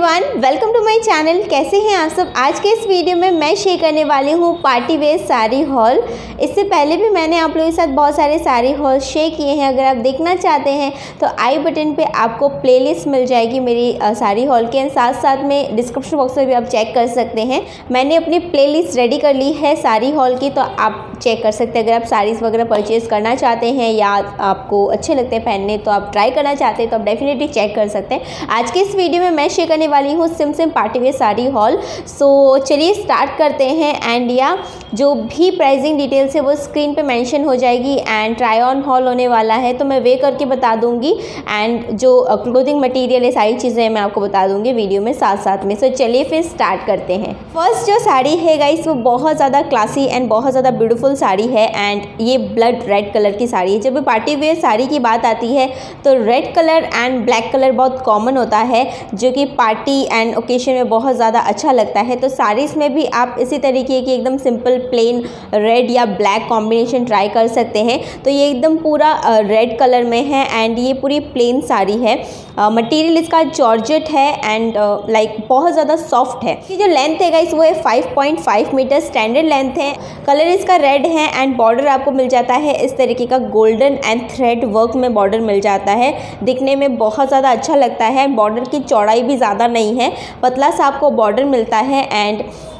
Everyone, welcome to my channel. कैसे हैं आप सब। आज के इस वीडियो में मैं शेयर करने वाली हूँ पार्टी वेयर साड़ी हॉल। इससे पहले भी मैंने आप लोगों के साथ बहुत सारे साड़ी हॉल शेयर किए हैं। अगर आप देखना चाहते हैं तो आई बटन पे आपको प्लेलिस्ट मिल जाएगी मेरी साड़ी हॉल के, साथ साथ में डिस्क्रिप्शन बॉक्स में भी आप चेक कर सकते हैं। मैंने अपनी प्लेलिस्ट रेडी कर ली है साड़ी हॉल की, तो आप चेक कर सकते हैं। अगर आप साड़ीज़ वगैरह परचेज़ करना चाहते हैं या आपको अच्छे लगते हैं पहनने, तो आप ट्राई करना चाहते हैं तो आप डेफिनेटली चेक कर सकते हैं। आज के इस वीडियो में मैं शेयर करने वाली हूँ some party wear sari haul. So चलिए स्टार्ट करते हैं। एंड या जो भी प्राइसिंग डिटेल्स है वो स्क्रीन पे मेंशन हो जाएगी। एंड ट्राई ऑन हॉल होने वाला है तो मैं वे करके बता दूंगी। एंड जो क्लोथिंग मटेरियल है सारी चीज़ें मैं आपको बता दूंगी वीडियो में साथ साथ में। सो चलिए फिर स्टार्ट करते हैं। फर्स्ट जो साड़ी है गाइस वो बहुत ज़्यादा क्लासी एंड बहुत ज़्यादा ब्यूटीफुल साड़ी है। एंड ये ब्लड रेड कलर की साड़ी है। जब भी पार्टी वेयर साड़ी की बात आती है तो red colour and black colour बहुत कॉमन होता है, जो कि पार्टी एंड ओकेशन में बहुत ज़्यादा अच्छा लगता है। तो साड़ीज़ में भी आप इसी तरीके की एकदम सिंपल प्लेन रेड या ब्लैक कॉम्बिनेशन ट्राई कर सकते हैं। तो ये एकदम पूरा रेड कलर में है एंड ये पूरी प्लेन साड़ी है। मटेरियल इसका जॉर्जेट है एंड लाइक बहुत ज़्यादा सॉफ्ट है। ये जो लेंथ है गाइस वो है 5.5 मीटर स्टैंडर्ड लेंथ है। कलर इसका रेड है एंड बॉर्डर आपको मिल जाता है इस तरीके का गोल्डन एंड थ्रेड वर्क में बॉर्डर मिल जाता है। दिखने में बहुत ज़्यादा अच्छा लगता है। बॉर्डर की चौड़ाई भी ज़्यादा नहीं है, पतला सा आपको बॉर्डर मिलता है। एंड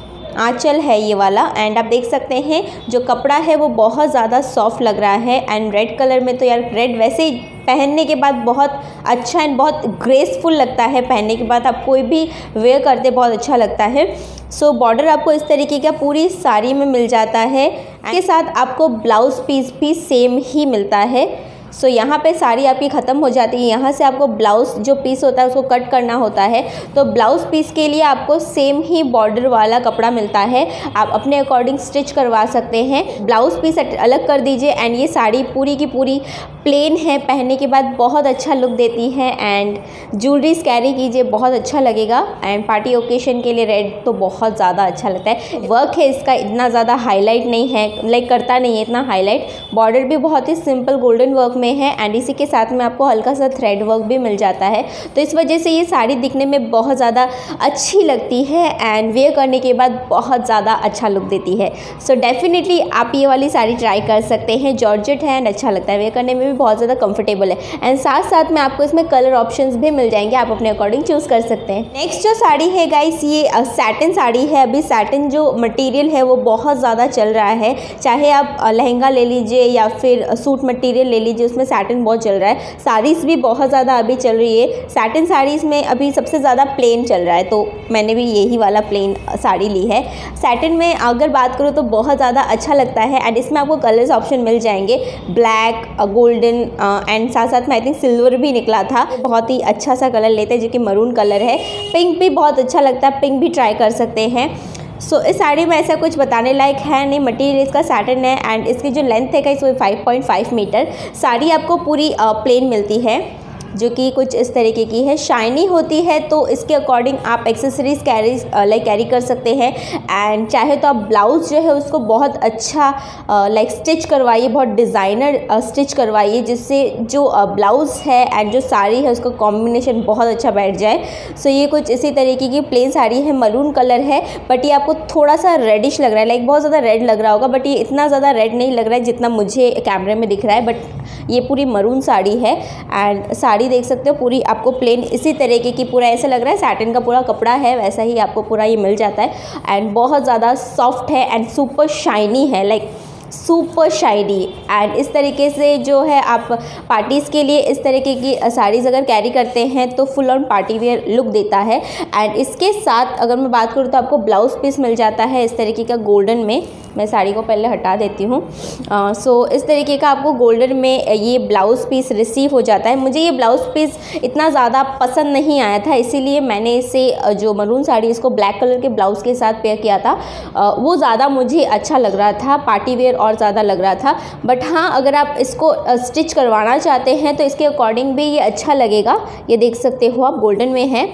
आंचल है ये वाला। एंड आप देख सकते हैं जो कपड़ा है वो बहुत ज़्यादा सॉफ्ट लग रहा है। एंड रेड कलर में तो यार रेड वैसे ही पहनने के बाद बहुत अच्छा एंड बहुत ग्रेसफुल लगता है। पहनने के बाद आप कोई भी वेयर करते बहुत अच्छा लगता है। सो बॉर्डर आपको इस तरीके का पूरी साड़ी में मिल जाता है। इसके साथ आपको ब्लाउज पीस भी सेम ही मिलता है। सो यहाँ पे साड़ी आपकी ख़त्म हो जाती है। यहाँ से आपको ब्लाउज़ जो पीस होता है उसको कट करना होता है। तो ब्लाउज़ पीस के लिए आपको सेम ही बॉर्डर वाला कपड़ा मिलता है। आप अपने अकॉर्डिंग स्टिच करवा सकते हैं। ब्लाउज़ पीस अलग कर दीजिए। एंड ये साड़ी पूरी की पूरी प्लेन है, पहनने के बाद बहुत अच्छा लुक देती है। एंड ज्वेलरीज कैरी कीजिए, बहुत अच्छा लगेगा। एंड पार्टी ओकेशन के लिए रेड तो बहुत ज़्यादा अच्छा लगता है। वर्क है इसका इतना ज़्यादा हाईलाइट नहीं है, लाइक करता नहीं है इतना हाईलाइट। बॉर्डर भी बहुत ही सिंपल गोल्डन वर्क में है एंड इसी के साथ में आपको हल्का सा थ्रेड वर्क भी मिल जाता है। तो इस वजह से ये साड़ी दिखने में बहुत ज़्यादा अच्छी लगती है एंड वेयर करने के बाद बहुत ज़्यादा अच्छा लुक देती है। सो डेफिनेटली आप ये वाली साड़ी ट्राई कर सकते हैं। जॉर्जेट है एंड अच्छा लगता है, वेयर करने में भी बहुत ज़्यादा कंफर्टेबल है। एंड साथ साथ में आपको इसमें कलर ऑप्शंस भी मिल जाएंगे, आप अपने अकॉर्डिंग चूज़ कर सकते हैं। नेक्स्ट जो साड़ी है गाइस ये सैटिन साड़ी है। अभी सैटिन जो मटीरियल है वो बहुत ज़्यादा चल रहा है। चाहे आप लहंगा ले लीजिए या फिर सूट मटीरियल ले लीजिए, उसमें सैटिन बहुत चल रहा है। साड़ीज़ भी बहुत ज़्यादा अभी चल रही है। सैटिन साड़ीज़ में अभी सबसे ज़्यादा प्लेन चल रहा है, तो मैंने भी यही वाला प्लेन साड़ी ली है। सैटिन में अगर बात करूँ तो बहुत ज़्यादा अच्छा लगता है। एंड इसमें आपको कलर्स ऑप्शन मिल जाएंगे, ब्लैक, गोल्डन एंड साथ साथ में आई थिंक सिल्वर भी निकला था। बहुत ही अच्छा सा कलर लेते हैं जो कि मरून कलर है। पिंक भी बहुत अच्छा लगता है, पिंक भी ट्राई कर सकते हैं। सो इस साड़ी में ऐसा कुछ बताने लायक है नहीं। मटीरियल इसका सैटिन है एंड इसकी जो लेंथ है गाइस वो 5.5 मीटर। साड़ी आपको पूरी प्लेन मिलती है जो कि कुछ इस तरीके की है, शाइनी होती है। तो इसके अकॉर्डिंग आप एक्सेसरीज कैरी कर सकते हैं। एंड चाहे तो आप ब्लाउज़ जो है उसको बहुत अच्छा स्टिच करवाइए, बहुत डिज़ाइनर स्टिच करवाइए, जिससे जो ब्लाउज़ है एंड जो साड़ी है उसका कॉम्बिनेशन बहुत अच्छा बैठ जाए। सो ये कुछ इसी तरीके की प्लेन साड़ी है, मरून कलर है, बट ये आपको थोड़ा सा रेडिश लग रहा है, लाइक बहुत ज़्यादा रेड लग रहा होगा, बट ये इतना ज़्यादा रेड नहीं लग रहा है जितना मुझे कैमरे में दिख रहा है। बट ये पूरी मरून साड़ी है एंड साड़ी देख सकते हो पूरी आपको प्लेन इसी तरीके की, पूरा ऐसा लग रहा है सैटिन का पूरा कपड़ा है, वैसा ही आपको पूरा ये मिल जाता है। एंड बहुत ज़्यादा सॉफ्ट है एंड सुपर शाइनी है, लाइक सुपर शाइनी। एंड इस तरीके से जो है आप पार्टीज़ के लिए इस तरीके की साड़ीज़ अगर कैरी करते हैं तो full on party wear look देता है। एंड इसके साथ अगर मैं बात करूँ तो आपको ब्लाउज़ पीस मिल जाता है इस तरीके का गोल्डन में। मैं साड़ी को पहले हटा देती हूँ। सो इस तरीके का आपको गोल्डन में ये ब्लाउज़ पीस रिसीव हो जाता है। मुझे ये ब्लाउज़ पीस इतना ज़्यादा पसंद नहीं आया था, इसीलिए मैंने इसे जो मरून साड़ी इसको ब्लैक कलर के ब्लाउज़ के साथ पेयर किया था। वो ज़्यादा मुझे अच्छा लग रहा था, पार्टी वेयर और ज़्यादा लग रहा था। बट हाँ, अगर आप इसको स्टिच करवाना चाहते हैं तो इसके अकॉर्डिंग भी ये अच्छा लगेगा। ये देख सकते हो आप गोल्डन में है।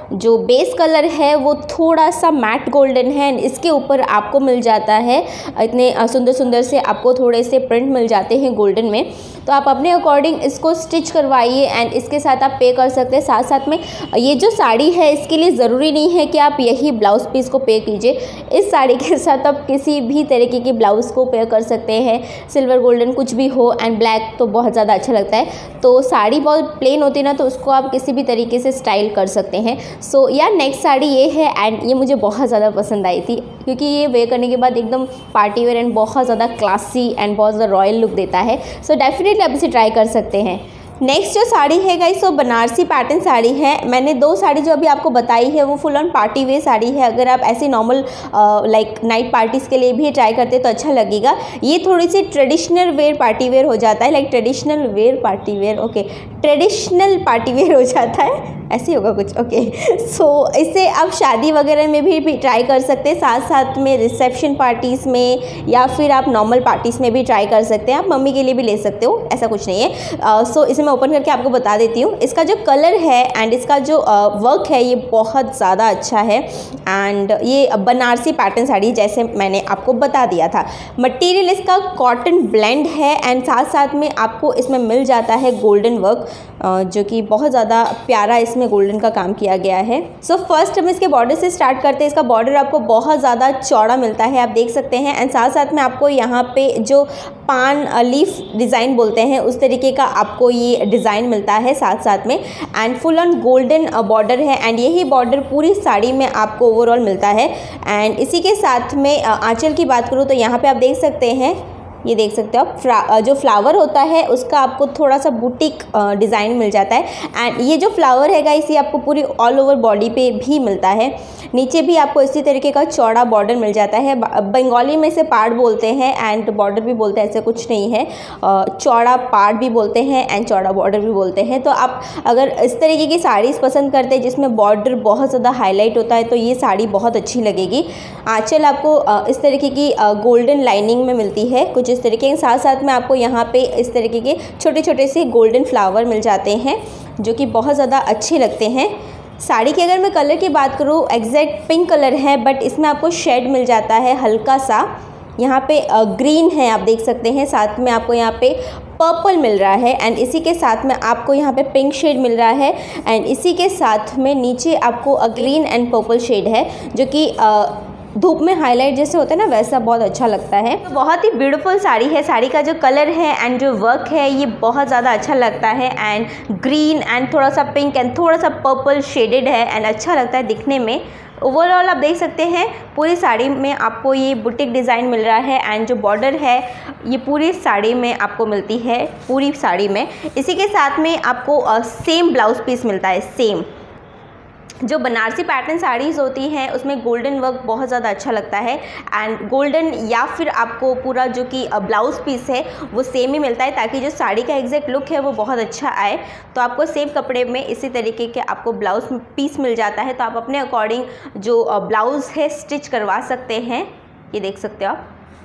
जो बेस कलर है वो थोड़ा सा मैट गोल्डन है एंड इसके ऊपर आपको मिल जाता है इतने सुंदर सुंदर से आपको थोड़े से प्रिंट मिल जाते हैं गोल्डन में। तो आप अपने अकॉर्डिंग इसको स्टिच करवाइए एंड इसके साथ आप पे कर सकते हैं। साथ साथ में ये जो साड़ी है इसके लिए ज़रूरी नहीं है कि आप यही ब्लाउज़ पीस को पे कीजिए, इस साड़ी के साथ आप किसी भी तरीके के ब्लाउज़ को पे कर सकते हैं, सिल्वर गोल्डन कुछ भी हो एंड ब्लैक तो बहुत ज़्यादा अच्छा लगता है। तो साड़ी बहुत प्लेन होती है ना, तो उसको आप किसी भी तरीके से स्टाइल कर सकते हैं। सो यार नेक्स्ट साड़ी ये है एंड ये मुझे बहुत ज़्यादा पसंद आई थी क्योंकि ये वेयर करने के बाद एकदम पार्टी वेयर एंड बहुत ज़्यादा क्लासी एंड बहुत ज़्यादा रॉयल लुक देता है। सो डेफिनेटली आप इसे ट्राई कर सकते हैं। नेक्स्ट जो साड़ी है गाइस वो बनारसी पैटर्न साड़ी है। मैंने 2 साड़ी जो अभी आपको बताई है वो full on party wear sari है। अगर आप ऐसे नॉर्मल लाइक नाइट पार्टीज़ के लिए भी ट्राई करते तो अच्छा लगेगा। ये थोड़ी सी ट्रेडिशनल वेयर पार्टी वेयर हो जाता है, like traditional wear party wear, okay traditional party wear हो जाता है, ऐसे होगा कुछ, ओके। सो इसे आप शादी वगैरह में भी ट्राई कर सकते हैं, साथ साथ में रिसेप्शन पार्टीज़ में या फिर आप नॉर्मल पार्टीज़ में भी ट्राई कर सकते हैं। आप मम्मी के लिए भी ले सकते हो, ऐसा कुछ नहीं है। सो इसे मैं ओपन करके आपको बता देती हूँ। इसका जो कलर है एंड इसका जो वर्क है ये बहुत ज़्यादा अच्छा है एंड ये बनारसी पैटर्न साड़ी जैसे मैंने आपको बता दिया था। मटेरियल इसका कॉटन ब्लेंड है एंड साथ साथ में आपको इसमें मिल जाता है गोल्डन वर्क, जो कि बहुत ज़्यादा प्यारा इसमें गोल्डन का काम किया गया है। सो फर्स्ट हम इसके बॉर्डर से स्टार्ट करते हैं। इसका बॉर्डर आपको बहुत ज़्यादा चौड़ा मिलता है, आप देख सकते हैं एंड साथ साथ में आपको यहाँ पे जो पान लीफ डिज़ाइन बोलते हैं उस तरीके का आपको ये डिज़ाइन मिलता है साथ साथ में and full on golden border है एंड यही बॉर्डर पूरी साड़ी में आपको ओवरऑल मिलता है। एंड इसी के साथ में आंचल की बात करूँ तो यहाँ पे आप देख सकते हैं, ये देख सकते हो आप जो फ्लावर होता है उसका आपको थोड़ा सा बुटीक डिज़ाइन मिल जाता है एंड ये जो फ्लावर है गाइस ये आपको पूरी ऑल ओवर बॉडी पे भी मिलता है। नीचे भी आपको इसी तरीके का चौड़ा बॉर्डर मिल जाता है। बंगाली में से पाड़ बोलते हैं एंड बॉर्डर भी बोलते हैं, ऐसे कुछ नहीं है, चौड़ा पाड़ भी बोलते हैं एंड चौड़ा बॉर्डर भी बोलते हैं। तो आप अगर इस तरीके की साड़ीज़ पसंद करते हैं जिसमें बॉर्डर बहुत ज़्यादा हाईलाइट होता है तो ये साड़ी बहुत अच्छी लगेगी। आंचल आपको इस तरीके की गोल्डन लाइनिंग में मिलती है कुछ इस तरीके के, साथ साथ में आपको यहाँ पे इस तरीके के छोटे छोटे से गोल्डन फ्लावर मिल जाते हैं जो कि बहुत ज़्यादा अच्छे लगते हैं। साड़ी की अगर मैं कलर की बात करूँ एग्जैक्ट पिंक कलर है बट इसमें आपको शेड मिल जाता है हल्का सा, यहाँ पे ग्रीन है आप देख सकते हैं, साथ में आपको यहाँ पे पर्पल मिल रहा है एंड इसी के साथ में आपको यहाँ पे पिंक शेड मिल रहा है एंड इसी के साथ में नीचे आपको ग्रीन एंड पर्पल शेड है जो कि धूप में हाईलाइट जैसे होता है ना वैसा बहुत अच्छा लगता है। तो बहुत ही ब्यूटीफुल साड़ी है। साड़ी का जो कलर है एंड जो वर्क है ये बहुत ज़्यादा अच्छा लगता है एंड ग्रीन एंड थोड़ा सा पिंक एंड थोड़ा सा पर्पल शेडेड है एंड अच्छा लगता है दिखने में। ओवरऑल आप देख सकते हैं पूरी साड़ी में आपको ये बुटीक डिज़ाइन मिल रहा है एंड जो बॉर्डर है ये पूरी साड़ी में आपको मिलती है, पूरी साड़ी में। इसी के साथ में आपको सेम ब्लाउज पीस मिलता है, सेम जो बनारसी पैटर्न साड़ीज़ होती हैं उसमें गोल्डन वर्क बहुत ज़्यादा अच्छा लगता है एंड गोल्डन या फिर आपको पूरा जो कि ब्लाउज़ पीस है वो सेम ही मिलता है ताकि जो साड़ी का एग्जैक्ट लुक है वो बहुत अच्छा आए। तो आपको सेम कपड़े में इसी तरीके के आपको ब्लाउज़ पीस मिल जाता है, तो आप अपने अकॉर्डिंग जो ब्लाउज़ है स्टिच करवा सकते हैं, ये देख सकते हो आप।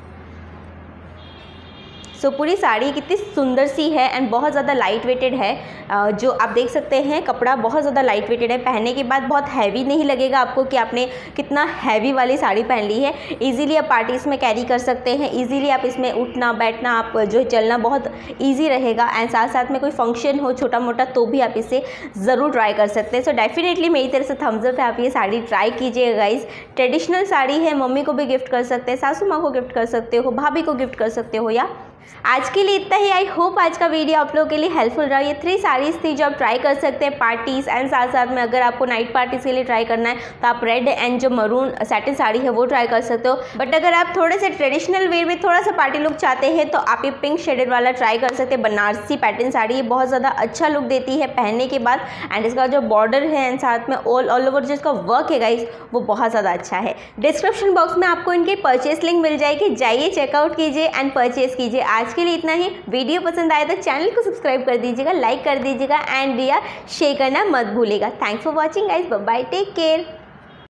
सो पूरी साड़ी कितनी सुंदर सी है एंड बहुत ज़्यादा लाइट वेटेड है, जो आप देख सकते हैं कपड़ा बहुत ज़्यादा लाइट वेटेड है, पहनने के बाद बहुत हैवी नहीं लगेगा आपको कि आपने कितना हैवी वाली साड़ी पहन ली है। इजीली आप पार्टीज़ में कैरी कर सकते हैं, इजीली आप इसमें उठना बैठना आप जो चलना बहुत ईजी रहेगा एंड साथ साथ में कोई फंक्शन हो छोटा मोटा तो भी आप इसे ज़रूर ट्राई कर सकते हैं। सो डेफिनेटली मेरी तरफ से थम्स अप है, आप ये साड़ी ट्राई कीजिएगा गाइस। ट्रेडिशनल साड़ी है, मम्मी को भी गिफ्ट कर सकते हैं, सासू माँ को गिफ्ट कर सकते हो, भाभी को गिफ्ट कर सकते हो। या आज के लिए इतना ही। आई होप आज का वीडियो आप लोगों के लिए हेल्पफुल रहा। ये 3 साड़ीज़ थी जो आप ट्राई कर सकते हैं पार्टीज़ एंड साथ साथ में अगर आपको नाइट पार्टीज़ के लिए ट्राई करना है तो आप रेड एंड जो मरून सैटिन साड़ी है वो ट्राई कर सकते हो। बट अगर आप थोड़े से ट्रेडिशनल वेयर में थोड़ा सा पार्टी लुक चाहते हैं तो आप ये पिंक शेडेड वाला ट्राई कर सकते हैं। बनारसी पैटर्न साड़ी ये बहुत ज़्यादा अच्छा लुक देती है पहनने के बाद एंड इसका जो बॉर्डर है एंड साथ में ऑल ओवर जो इसका वर्क है गाइस वो बहुत ज़्यादा अच्छा है। डिस्क्रिप्शन बॉक्स में आपको इनकी परचेस लिंक मिल जाएगी, जाइए चेकआउट कीजिए एंड परचेस कीजिए। आज के लिए इतना ही। वीडियो पसंद आए तो चैनल को सब्सक्राइब कर दीजिएगा, लाइक कर दीजिएगा एंड शेयर करना मत भूलिएगा। Thanks for watching guys, bye bye, take care.